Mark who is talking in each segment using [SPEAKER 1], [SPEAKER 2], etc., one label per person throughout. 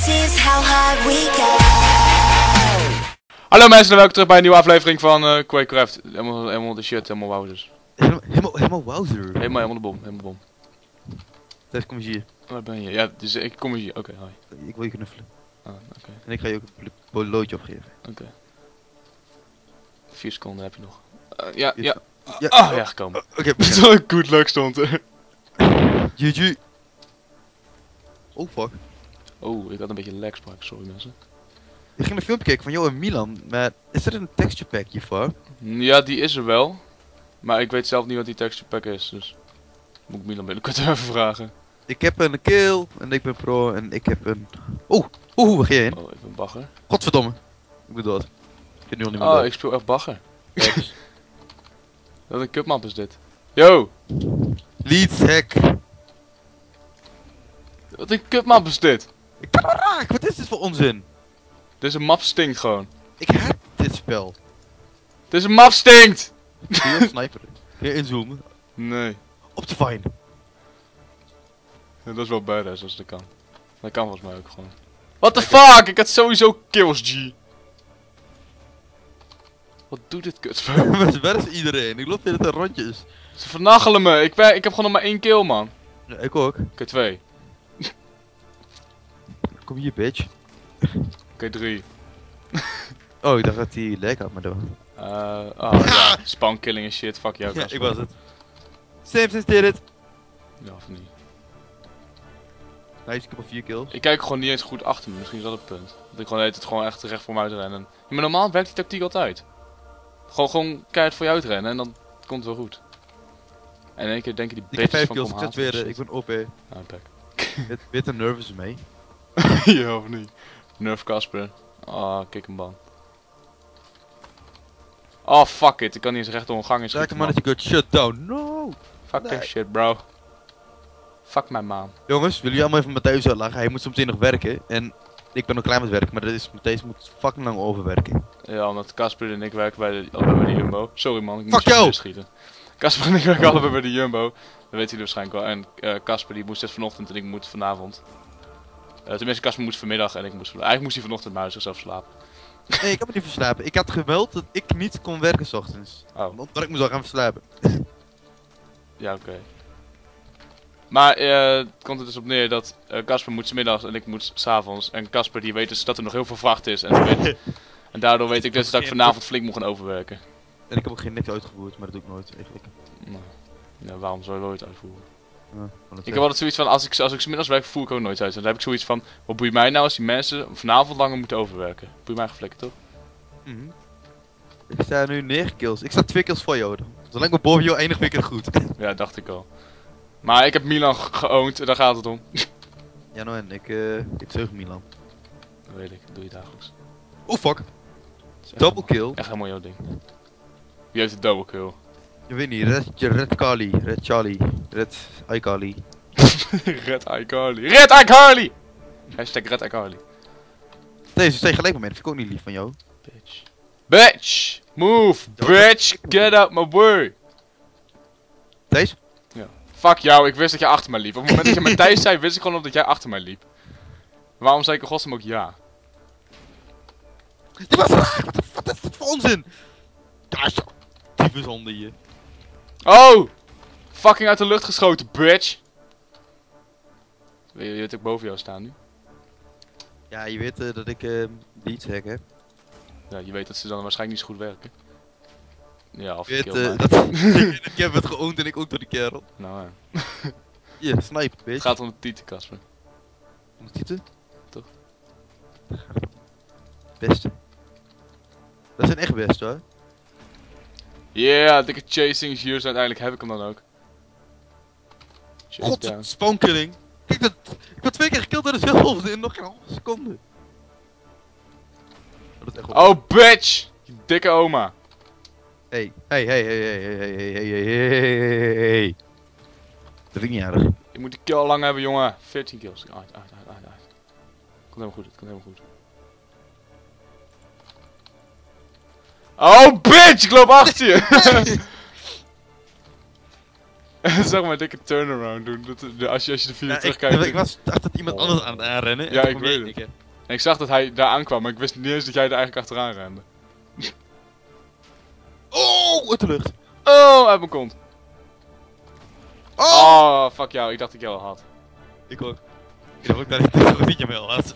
[SPEAKER 1] is how hard we go.
[SPEAKER 2] Hallo mensen, welkom terug bij een nieuwe aflevering van Quakecraft. Helemaal de shit, helemaal wowzers.
[SPEAKER 3] Helemaal wowzer.
[SPEAKER 2] Helemaal de bom,
[SPEAKER 3] Thijs, kom eens hier.
[SPEAKER 2] Waar ben je? Ja, dus ik kom hier. Oké, hoi.
[SPEAKER 3] Ik wil je knuffelen.
[SPEAKER 2] Ah, oké.
[SPEAKER 3] En ik ga je ook een loodje opgeven.
[SPEAKER 2] Oké. 4 seconden heb je nog. Ja.
[SPEAKER 3] Ja.
[SPEAKER 2] Ja, gekomen.
[SPEAKER 3] Oké,
[SPEAKER 2] Zo'n good luck stond er.
[SPEAKER 3] GG. Oh fuck.
[SPEAKER 2] Oh, ik had een beetje lag sprak, sorry mensen.
[SPEAKER 3] Ik ging een filmpje kijken van jou in Milan, maar is er een texture pack hiervoor?
[SPEAKER 2] Ja, die is er wel. Maar ik weet zelf niet wat die texture pack is, dus... Moet ik Milan binnenkort even vragen.
[SPEAKER 3] Ik heb een kill, en ik ben pro, en ik heb een... Oeh, waar ga je heen?
[SPEAKER 2] Oh, even een bagger.
[SPEAKER 3] Godverdomme. Ik ben dood. Ik ben nu al niet meer
[SPEAKER 2] Oh,
[SPEAKER 3] dood.
[SPEAKER 2] ik speel echt bagger. Wat een cupmap is dit. Yo!
[SPEAKER 3] Leads hack.
[SPEAKER 2] Wat een cupmap is dit?
[SPEAKER 3] Ik kan hem raak, wat is dit voor onzin?
[SPEAKER 2] Deze map stinkt gewoon.
[SPEAKER 3] Ik haat dit spel.
[SPEAKER 2] Deze map stinkt!
[SPEAKER 3] Kun je sniper? Kun je inzoomen?
[SPEAKER 2] Nee.
[SPEAKER 3] Optifine.
[SPEAKER 2] Ja, dat is wel badass als dat kan. Dat kan volgens mij ook gewoon. What the fuck? Ik had sowieso kills, G. Wat doet dit kutspel?
[SPEAKER 3] Waar is iedereen? Ik loop hier in rondjes.
[SPEAKER 2] Ze vernachelen me. Ik heb gewoon nog maar 1 kill, man.
[SPEAKER 3] Ja, ik ook.
[SPEAKER 2] Oké, 2.
[SPEAKER 3] Kom hier, bitch.
[SPEAKER 2] Oké, 3.
[SPEAKER 3] Oh, ik dacht dat die leg had me doen.
[SPEAKER 2] Oh ja. Spankilling en shit. Fuck jou,
[SPEAKER 3] Ja,
[SPEAKER 2] Casper.
[SPEAKER 3] ik was het. Simpsons did it.
[SPEAKER 2] Ja, of niet.
[SPEAKER 3] Nice, ik heb al 4 kills.
[SPEAKER 2] Ik kijk gewoon niet eens goed achter me. Misschien is dat het punt. Dat ik gewoon het gewoon echt recht voor me uitrennen. Ja, maar normaal werkt die tactiek altijd. Gewoon keihard voor je uitrennen en dan komt het wel goed. En in één keer denken die
[SPEAKER 3] Ik heb
[SPEAKER 2] bitches
[SPEAKER 3] 5
[SPEAKER 2] van
[SPEAKER 3] kills,
[SPEAKER 2] kom
[SPEAKER 3] ik zet
[SPEAKER 2] haten
[SPEAKER 3] weer,
[SPEAKER 2] of
[SPEAKER 3] ik
[SPEAKER 2] shit.
[SPEAKER 3] ben OP.
[SPEAKER 2] Ah, back.
[SPEAKER 3] Weet een nervous mee.
[SPEAKER 2] Ja of niet? Nerf Casper. Ah, kick hem ban. Oh fuck it, ik kan niet eens recht door een gang in
[SPEAKER 3] Zaken
[SPEAKER 2] schieten,
[SPEAKER 3] man
[SPEAKER 2] man.
[SPEAKER 3] dat je got shut down. No!
[SPEAKER 2] Fuck
[SPEAKER 3] Nee.
[SPEAKER 2] that shit, bro. Fuck mijn man.
[SPEAKER 3] Jongens, willen jullie allemaal even Matthijs uitlachen? Hij moet soms nog werken. En ik ben nog klaar met werken, maar dat is, Matthijs moet fucking lang overwerken.
[SPEAKER 2] Ja, omdat Casper en ik werken allebei bij de Jumbo. Sorry man, ik
[SPEAKER 3] Fuck
[SPEAKER 2] moest
[SPEAKER 3] jou!
[SPEAKER 2] even schieten. Casper en ik werken allebei bij de Jumbo. Dat weet jullie waarschijnlijk wel. En Casper die moest dus vanochtend en ik moet vanavond. Tenminste, Casper moest vanmiddag en ik moest eigenlijk moest hij vanochtend maar zichzelf slapen.
[SPEAKER 3] Nee, ik heb het niet verslapen. Ik had gemeld dat ik niet kon werken 's ochtends.
[SPEAKER 2] Oh,
[SPEAKER 3] Omdat ik moest al gaan verslapen.
[SPEAKER 2] ja oké. Maar het komt er dus op neer dat Casper moet 's middags en ik moet 's avonds. En Casper die weet dus dat er nog heel veel vracht is. En, en daardoor weet ik dus dat ik vanavond flink moet gaan overwerken.
[SPEAKER 3] En ik heb ook geen niks uitgevoerd, maar dat doe ik nooit eigenlijk.
[SPEAKER 2] Nou, ja, waarom zou je wel ooit uitvoeren?
[SPEAKER 3] Ja,
[SPEAKER 2] Ik heb altijd zoiets van, als ik 's middags werk, voer ik ook nooit uit. En dan heb ik zoiets van, wat boeit mij nou als die mensen vanavond langer moeten overwerken? Boeit mij geflikken, toch?
[SPEAKER 3] Ik sta nu 9 kills. Ik sta 2 kills voor jou. Zolang ik boven jou eindig, vind ik het goed.
[SPEAKER 2] Ja, dacht ik al. Maar ik heb Milan geowned, daar gaat het om.
[SPEAKER 3] Ja, nou en ik zeug Milan.
[SPEAKER 2] Dat weet ik, dat doe je dagelijks.
[SPEAKER 3] Oh fuck.
[SPEAKER 2] Dat is echt
[SPEAKER 3] Double kill.
[SPEAKER 2] Echt helemaal jouw ding. Wie heeft de double kill?
[SPEAKER 3] Je weet niet, Red Kali, Red Charlie, Red iCarly.
[SPEAKER 2] Red iCarly. Red iCarly! Hashtag Red iCarly.
[SPEAKER 3] Deze sta je gelijk met mij, dat vind ik ook niet lief van jou.
[SPEAKER 2] Bitch. Bitch! Move! Bitch! Get out my way!
[SPEAKER 3] Thijs?
[SPEAKER 2] Fuck jou, ik wist dat je achter mij liep. Op het moment dat je Matthijs zei, wist ik gewoon dat jij achter mij liep. Waarom zei ik in godsnaam ook ja?
[SPEAKER 3] Die was raar! Wat is dit voor onzin? Daar is tyfushonde hier.
[SPEAKER 2] Oh! Fucking uit de lucht geschoten, bitch! Weet je dat ik boven jou sta nu?
[SPEAKER 3] Ja, je weet dat ik leads hack heb.
[SPEAKER 2] Ja, je weet dat ze dan waarschijnlijk niet zo goed werken. Ja, of
[SPEAKER 3] Je
[SPEAKER 2] je
[SPEAKER 3] weet
[SPEAKER 2] kill mij.
[SPEAKER 3] dat ik heb het geoond en ik ook door die kerel.
[SPEAKER 2] Nou ja.
[SPEAKER 3] Hier, snipe, bitch.
[SPEAKER 2] Het gaat om de titel, Casper.
[SPEAKER 3] Om de titel?
[SPEAKER 2] Toch?
[SPEAKER 3] Beste. Dat zijn echt best hoor.
[SPEAKER 2] Yeah, dikke chasing hier, uiteindelijk heb ik hem dan ook. Chase
[SPEAKER 3] God,
[SPEAKER 2] down.
[SPEAKER 3] spawnkilling. Kijk, ik ben 2 keer gekilld door dezelfde in nog geen halve seconde. Dat is echt wel...
[SPEAKER 2] Oh, bitch! Je dikke oma.
[SPEAKER 3] Hey. Dat vind ik niet aardig.
[SPEAKER 2] Ik moet die kill al lang hebben, jongen. 14 kills. Uit. Komt helemaal goed, het komt helemaal goed. Oh, bitch! Ik loop achter je! Zeg maar een dikke turnaround doen. Als je de video
[SPEAKER 3] Ja,
[SPEAKER 2] terugkijkt.
[SPEAKER 3] ik was dacht dat iemand anders aan het aanrennen.
[SPEAKER 2] Ja,
[SPEAKER 3] toen
[SPEAKER 2] ik
[SPEAKER 3] kwam
[SPEAKER 2] weet
[SPEAKER 3] jij
[SPEAKER 2] het.
[SPEAKER 3] in één keer.
[SPEAKER 2] En ik zag dat hij daar aankwam, maar ik wist niet eens dat jij er eigenlijk achteraan rende.
[SPEAKER 3] Oh, uit de lucht.
[SPEAKER 2] Oh, uit mijn kont.
[SPEAKER 3] Oh!
[SPEAKER 2] Oh, fuck jou. Ik dacht dat ik jou al had.
[SPEAKER 3] Ik ook. Ik dacht ook dat ik niet meer had.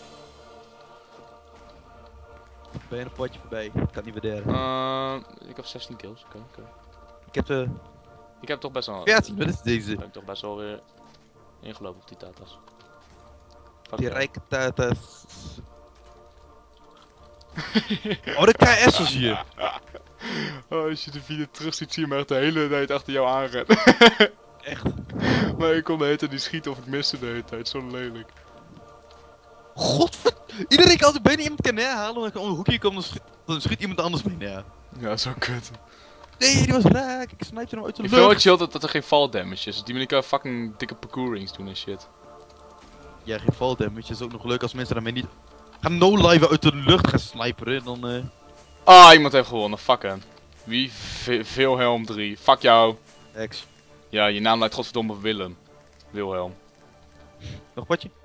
[SPEAKER 3] Ben je een potje voorbij? Ik kan het niet waarderen.
[SPEAKER 2] Ik heb 16 kills. Oké.
[SPEAKER 3] Ik heb de
[SPEAKER 2] Ik heb toch best wel...
[SPEAKER 3] 14, wat is deze?
[SPEAKER 2] Ik heb toch best wel weer ingelopen op die tatas. Fuck
[SPEAKER 3] Die
[SPEAKER 2] jou.
[SPEAKER 3] rijke tatas. Oh, de KS was hier.
[SPEAKER 2] Oh, als je de video terug ziet, zie je me echt de hele tijd achter jou aanrennen.
[SPEAKER 3] Echt.
[SPEAKER 2] Maar ik kon de hele tijd niet schieten of ik miste de hele tijd. Zo lelijk.
[SPEAKER 3] Godver... Iedereen kan als ik bijna iemand kan neerhalen en ik om een hoekje kom, dan schiet iemand anders mee neer.
[SPEAKER 2] Ja, zo kut.
[SPEAKER 3] Nee, die was raak. Ik snipe hem uit de
[SPEAKER 2] Ik vind het
[SPEAKER 3] lucht.
[SPEAKER 2] wel chill dat er geen fall damage is. Die manier kan je fucking dikke parkourings doen en shit.
[SPEAKER 3] Ja, geen fall damage. Is ook nog leuk als mensen daarmee niet... gaan no-live uit de lucht gaan sniperen, dan
[SPEAKER 2] Ah, iemand heeft gewonnen. Fuck hem. Wie? Wilhelm 3. Fuck jou.
[SPEAKER 3] Ex.
[SPEAKER 2] Ja, je naam lijkt godverdomme op Willem. Wilhelm.
[SPEAKER 3] Nog een potje?